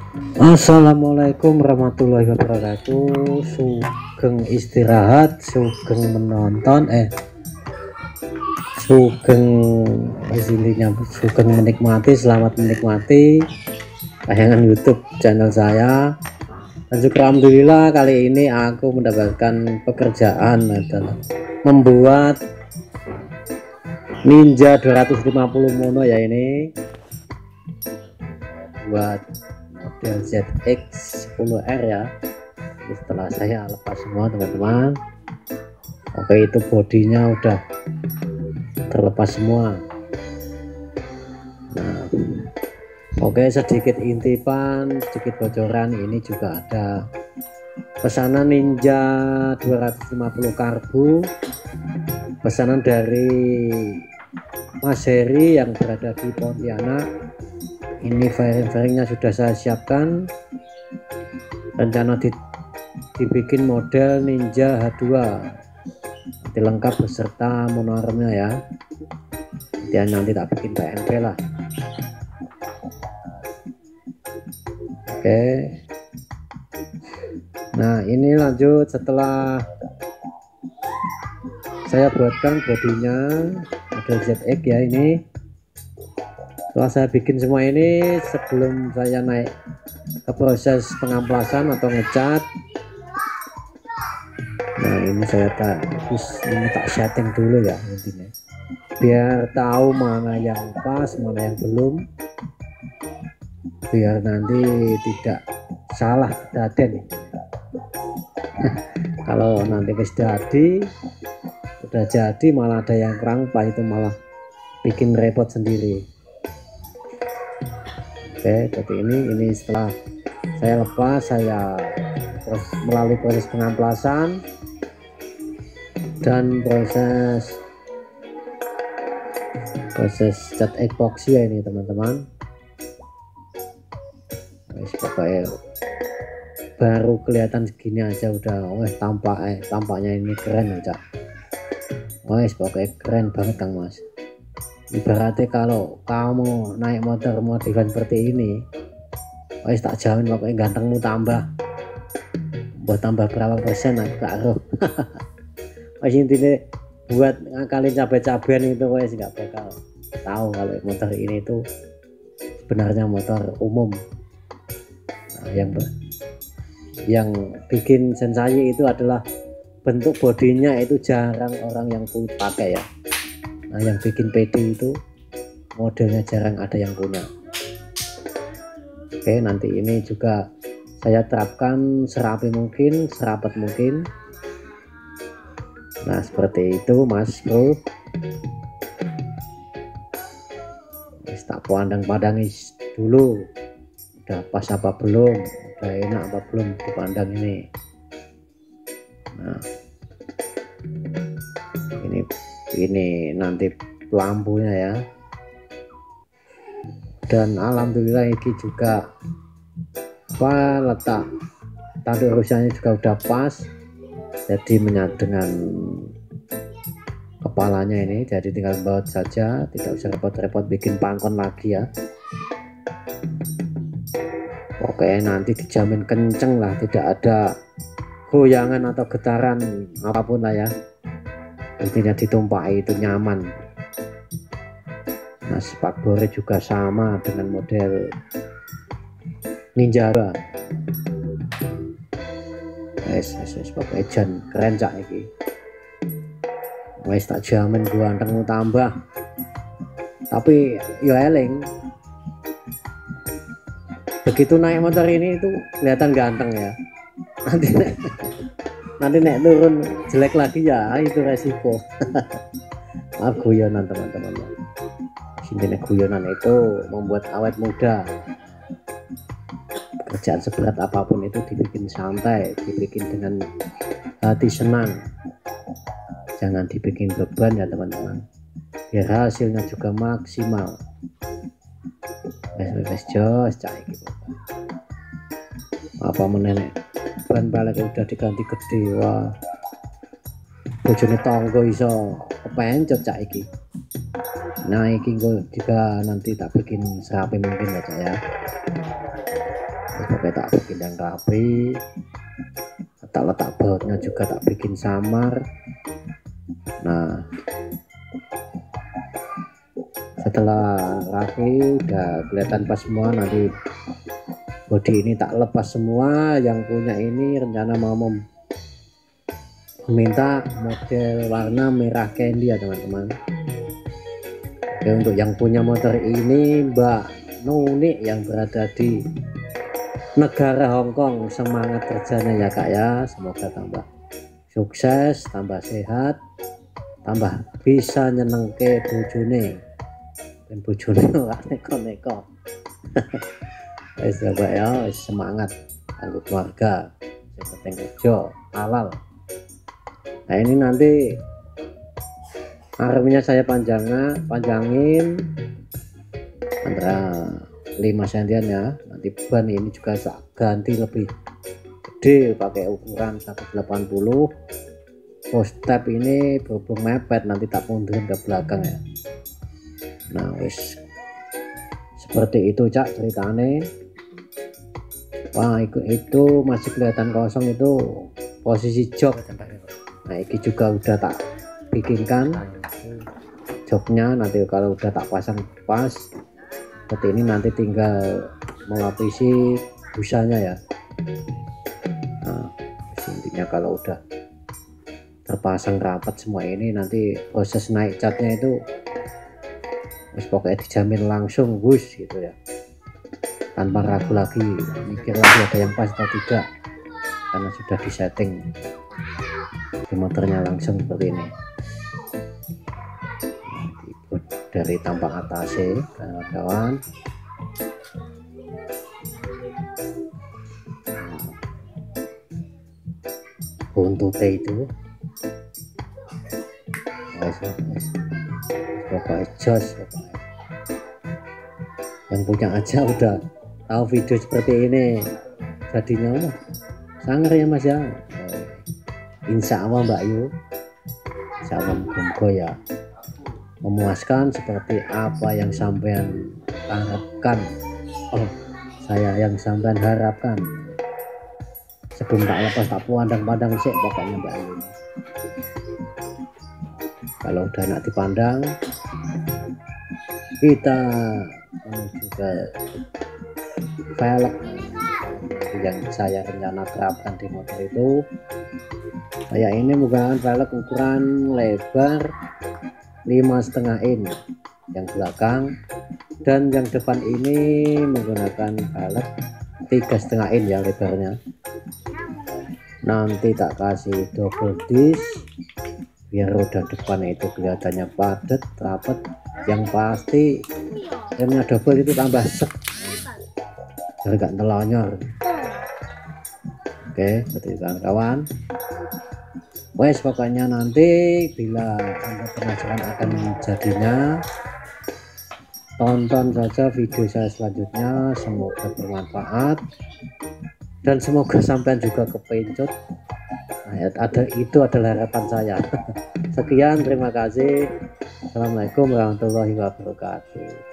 Assalamualaikum warahmatullahi wabarakatuh. Sugeng istirahat, sugeng menonton, sugeng istilahnya, sugeng menikmati, selamat menikmati tayangan YouTube channel saya. Dan juga alhamdulillah kali ini aku mendapatkan pekerjaan adalah membuat Ninja 250 mono ya, ini buat model ZX 10R ya. Jadi setelah saya lepas semua teman-teman, oke, itu bodinya udah terlepas semua. Nah, oke, sedikit intipan, sedikit bocoran, ini juga ada pesanan Ninja 250 karbu, pesanan dari Mas Heri yang berada di Pontianak. Ini fairing-fairingnya sudah saya siapkan, rencana dibikin model Ninja H2 nanti lengkap beserta monoarmnya ya. Dan nanti tak bikin PNP lah. Oke, nah ini lanjut setelah saya buatkan bodinya model ZX ya. Ini setelah saya bikin semua ini, sebelum saya naik ke proses pengamplasan atau ngecat, nah ini saya tak setting dulu ya, intinya biar tahu mana yang pas, mana yang belum, biar nanti tidak salah daden. Kalau nanti udah jadi malah ada yang kurang pas, itu malah bikin repot sendiri. Oke, jadi ini setelah saya lepas, saya melalui proses pengamplasan dan proses cat epoxy ya ini teman-teman. Pokoknya baru kelihatan segini aja udah tampaknya ini keren aja. Pokoknya keren banget Kang Mas. Ibaratnya kalau kamu naik motor modelan seperti ini, tak jamin pokoknya gantengmu tambah. Buat tambah berapa persen aku gak roh. Intinya buat ngakalin cabai-cabian itu nggak bakal tahu kalau motor ini itu sebenarnya motor umum. Nah, yang bikin sensasi itu adalah bentuk bodinya, itu jarang orang yang pakai ya. Nah, yang bikin PD itu modelnya jarang ada yang punya. Oke, nanti ini juga saya terapkan serapi mungkin, serapat mungkin. Nah, seperti itu Mas Bro. Tak pandang-pandangi dulu, udah pas apa belum, udah enak apa belum dipandang ini. Nah, ini nanti lampunya ya. Dan alhamdulillah ini juga letak tanduk rusaknya juga udah pas, jadi menyatu dengan kepalanya ini, jadi tinggal baut saja, tidak usah repot-repot bikin pangkon lagi ya. Oke, nanti dijamin kenceng lah, tidak ada goyangan atau getaran apapun lah ya. Intinya ditumpahi itu nyaman. Nah, spakbore juga sama dengan model Ninja. Pokoknya jan keren cak iki. Tak jamin gua antengmu tambah. Tapi yo eling, begitu naik motor ini itu kelihatan ganteng ya. Nanti nek turun jelek lagi ya, itu resiko. Maaf guyonan teman-teman. Intinya guyonan itu membuat awet muda. Pekerjaan seberat apapun itu dibikin santai, dibikin dengan hati senang, jangan dibikin beban ya teman-teman, biar hasilnya juga maksimal. Jos cai gitu. Apa menenek ban balik udah diganti gede, wah bojone tangga iso kepencet cak iki. Nah iki gue juga nanti tak bikin serapi mungkin ya cak ya. pokoknya tak bikin yang rapi, tak letak bautnya juga tak bikin samar. Nah setelah rapi udah kelihatan pas semua, nanti bodi ini tak lepas semua. Yang punya ini rencana mau meminta model warna merah candy ya teman-teman. Oke, untuk yang punya motor ini Mbak Nuni yang berada di negara Hongkong, semangat kerjanya ya kak ya, semoga tambah sukses, tambah sehat, tambah bisa nyenengke bojone dan bojone ora neko-neko. Wis coba ya, semangat kanggo keluarga, yang penting kerja halal. Nah ini nanti armnya saya panjangin antara 5 cm ya. Nanti ban ini juga saya ganti lebih gede pakai ukuran 180. Step ini berhubung mepet nanti tak mundurin ke belakang ya. Nah wis seperti itu cak ceritane. Wah itu masih kelihatan kosong, itu posisi jok. Nah ini juga udah tak bikinkan joknya, nanti kalau udah tak pasang pas seperti ini nanti tinggal melapisi busanya ya. Nah intinya kalau udah terpasang rapat semua ini, nanti proses naik catnya itu pokoknya dijamin langsung bus gitu ya, tanpa ragu lagi mikir lagi ada yang pas atau tidak, karena sudah disetting di motornya langsung seperti ini. Dari tampak atasnya kawan-kawan, buntutnya itu pokoknya jos. Yang punya aja udah tahu video seperti ini jadinya sangar ya mas ya. Insya Allah Mbak Yu, insya Allah muka ya memuaskan seperti apa yang sampean harapkan. Saya yang sampean harapkan. Sebelum tak lepas tak pandang-pandang sih pokoknya Mbak Yu. Kalau udah nak dipandang, kita menuju ke velg yang saya rencana terapkan di motor itu. Saya ini menggunakan velg ukuran lebar 5,5 in yang belakang, dan yang depan ini menggunakan velg 3,5 in ya lebarnya. Nanti tak kasih double disc biar roda depan itu kelihatannya padat rapat. Yang pasti remnya double itu tambah sek biar gak telonyor. Oke seperti itu kawan. Wes pokoknya nanti bila Anda penasaran akan jadinya, tonton saja video saya selanjutnya. Semoga bermanfaat dan semoga sampai juga kepencut. Nah, itu adalah harapan saya. Sekian, terima kasih. Assalamualaikum warahmatullahi wabarakatuh.